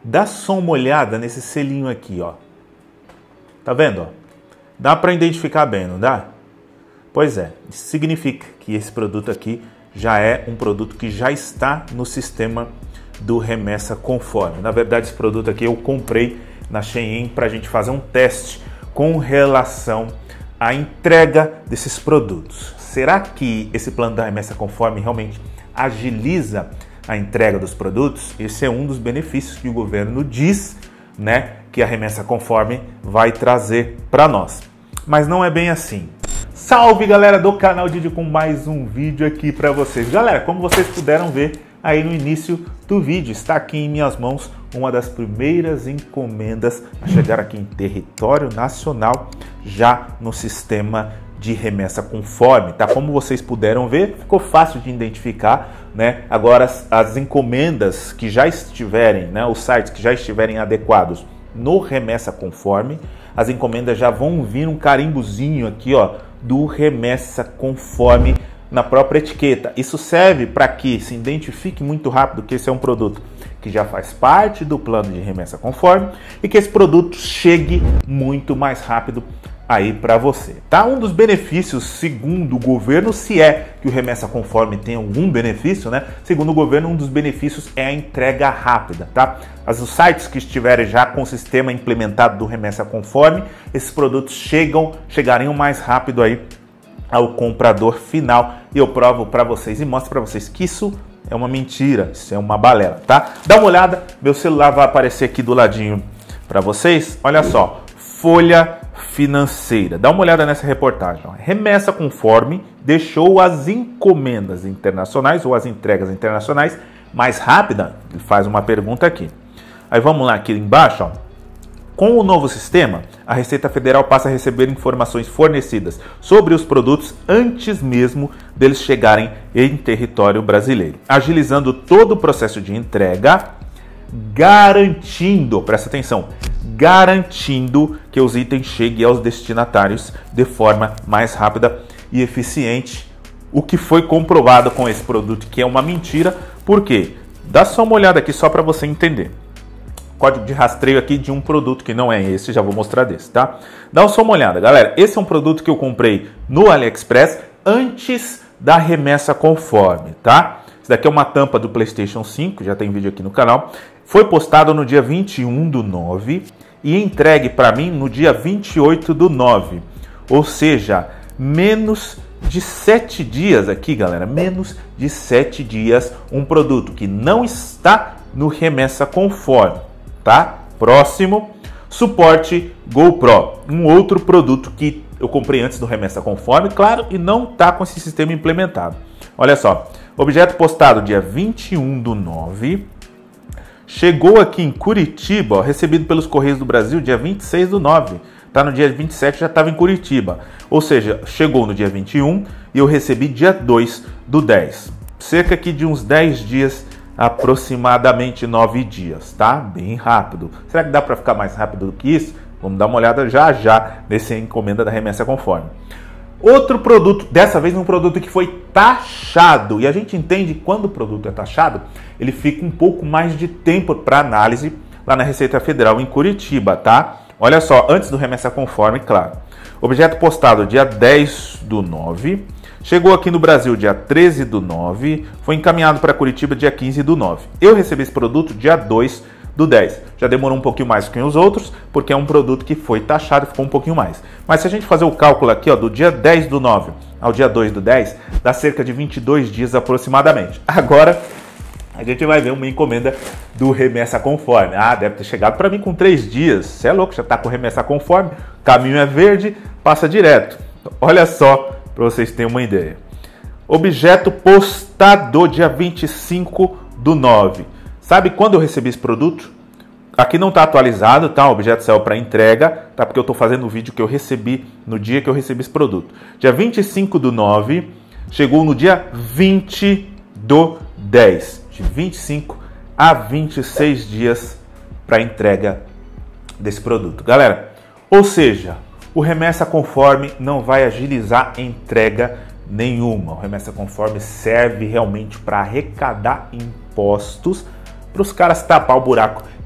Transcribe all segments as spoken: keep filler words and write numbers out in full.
Dá só uma olhada nesse selinho aqui, ó. Tá vendo, ó? Dá para identificar bem, não dá? Pois é, isso significa que esse produto aqui já é um produto que já está no sistema do Remessa Conforme. Na verdade, esse produto aqui eu comprei na Shein para a gente fazer um teste com relação à entrega desses produtos. Será que esse plano da Remessa Conforme realmente agiliza a entrega dos produtos? Esse é um dos benefícios que o governo diz, né, que a Remessa Conforme vai trazer para nós. Mas não é bem assim. Salve, galera do canal Didi, com mais um vídeo aqui para vocês. Galera, como vocês puderam ver aí no início do vídeo, está aqui em minhas mãos uma das primeiras encomendas a chegar aqui em território nacional, já no sistema de Remessa Conforme, tá? Como vocês puderam ver, ficou fácil de identificar, né? Agora as, as encomendas que já estiverem, né, os sites que já estiverem adequados no Remessa Conforme, as encomendas já vão vir um carimbozinho aqui, ó, do Remessa Conforme na própria etiqueta. Isso serve para que se identifique muito rápido que esse é um produto que já faz parte do plano de Remessa Conforme e que esse produto chegue muito mais rápido aí para você, tá? Um dos benefícios, segundo o governo, se é que o Remessa Conforme tem algum benefício, né? Segundo o governo, um dos benefícios é a entrega rápida, tá? As, os sites que estiverem já com o sistema implementado do Remessa Conforme, esses produtos chegam, chegariam mais rápido aí ao comprador final. E eu provo para vocês e mostro para vocês que isso é uma mentira, isso é uma balela, tá? Dá uma olhada, meu celular vai aparecer aqui do ladinho para vocês. Olha só, Folha Financeira. Dá uma olhada nessa reportagem. Remessa Conforme deixou as encomendas internacionais ou as entregas internacionais mais rápida? Ele faz uma pergunta aqui. Aí vamos lá aqui embaixo, ó. Com o novo sistema, a Receita Federal passa a receber informações fornecidas sobre os produtos antes mesmo deles chegarem em território brasileiro, agilizando todo o processo de entrega, garantindo, presta atenção, garantindo que os itens cheguem aos destinatários de forma mais rápida e eficiente, o que foi comprovado com esse produto, que é uma mentira. Por quê? Dá só uma olhada aqui só para você entender. Código de rastreio aqui de um produto que não é esse, já vou mostrar desse, tá? Dá só uma olhada, galera. Esse é um produto que eu comprei no AliExpress antes da Remessa Conforme, tá? Isso daqui é uma tampa do PlayStation cinco, já tem vídeo aqui no canal. Foi postado no dia vinte e um do nove e entregue para mim no dia vinte e oito do nove. Ou seja, menos de sete dias aqui, galera. Menos de sete dias, um produto que não está no Remessa Conforme. Tá? Próximo, suporte GoPro, um outro produto que eu comprei antes do Remessa Conforme, claro, e não tá com esse sistema implementado. Olha só, objeto postado dia vinte e um do nove, chegou aqui em Curitiba, ó, recebido pelos Correios do Brasil dia vinte e seis do nove, tá? No dia vinte e sete já estava em Curitiba, ou seja, chegou no dia vinte e um e eu recebi dia dois do dez, cerca aqui de uns dez dias, aproximadamente nove dias, tá? Bem rápido. Será que dá para ficar mais rápido do que isso? Vamos dar uma olhada já já nessa encomenda da Remessa Conforme. Outro produto, dessa vez um produto que foi taxado, e a gente entende que quando o produto é taxado, ele fica um pouco mais de tempo para análise lá na Receita Federal em Curitiba, tá? Olha só, antes do Remessa Conforme, claro. Objeto postado dia dez do nove, chegou aqui no Brasil dia treze do nove, foi encaminhado para Curitiba dia quinze do nove. Eu recebi esse produto dia dois do dez. Já demorou um pouquinho mais que os outros, porque é um produto que foi taxado e ficou um pouquinho mais. Mas se a gente fazer o cálculo aqui, ó, do dia dez do nove ao dia dois do dez, dá cerca de vinte e dois dias aproximadamente. Agora, a gente vai ver uma encomenda do Remessa Conforme. Ah, deve ter chegado para mim com três dias. Você é louco, já está com Remessa Conforme, caminho é verde, passa direto. Olha só, para vocês terem uma ideia. Objeto postado dia vinte e cinco do nove. Sabe quando eu recebi esse produto? Aqui não está atualizado, tá? O objeto saiu para entrega, tá? Porque eu estou fazendo o vídeo que eu recebi no dia que eu recebi esse produto. Dia vinte e cinco do nove, chegou no dia vinte do dez. De vinte e cinco a vinte e seis dias para entrega desse produto. Galera, ou seja, o Remessa Conforme não vai agilizar entrega nenhuma. O Remessa Conforme serve realmente para arrecadar impostos, para os caras tapar o buraco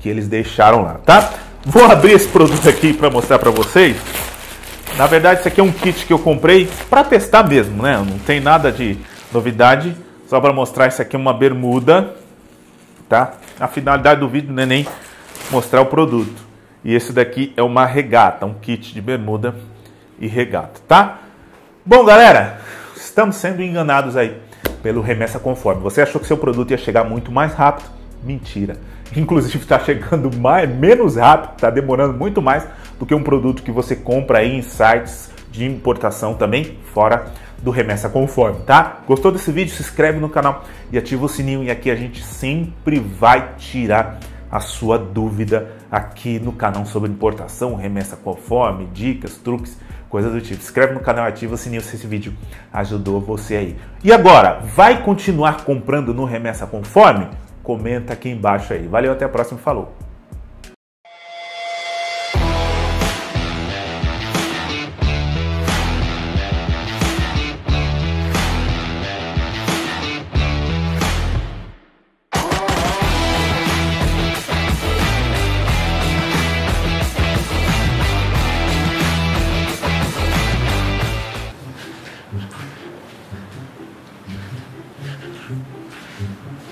que eles deixaram lá, tá? Vou abrir esse produto aqui para mostrar para vocês. Na verdade, isso aqui é um kit que eu comprei para testar mesmo, né? Não tem nada de novidade, só para mostrar. Isso aqui é uma bermuda, tá? A finalidade do vídeo não é nem mostrar o produto. E esse daqui é uma regata, um kit de bermuda e regata, tá? Bom, galera, estamos sendo enganados aí pelo Remessa Conforme. Você achou que seu produto ia chegar muito mais rápido? Mentira. Inclusive está chegando mais, menos rápido, está demorando muito mais do que um produto que você compra aí em sites de importação também, fora do Remessa Conforme, tá? Gostou desse vídeo? Se inscreve no canal e ativa o sininho, e aqui a gente sempre vai tirar a sua dúvida aqui no canal sobre importação, Remessa Conforme, dicas, truques, coisas do tipo. Se inscreve no canal, ativa o sininho se esse vídeo ajudou você aí. E agora, vai continuar comprando no Remessa Conforme? Comenta aqui embaixo aí. Valeu, até a próxima, falou!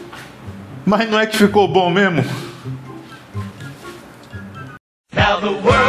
Mas não é que ficou bom mesmo? Now the world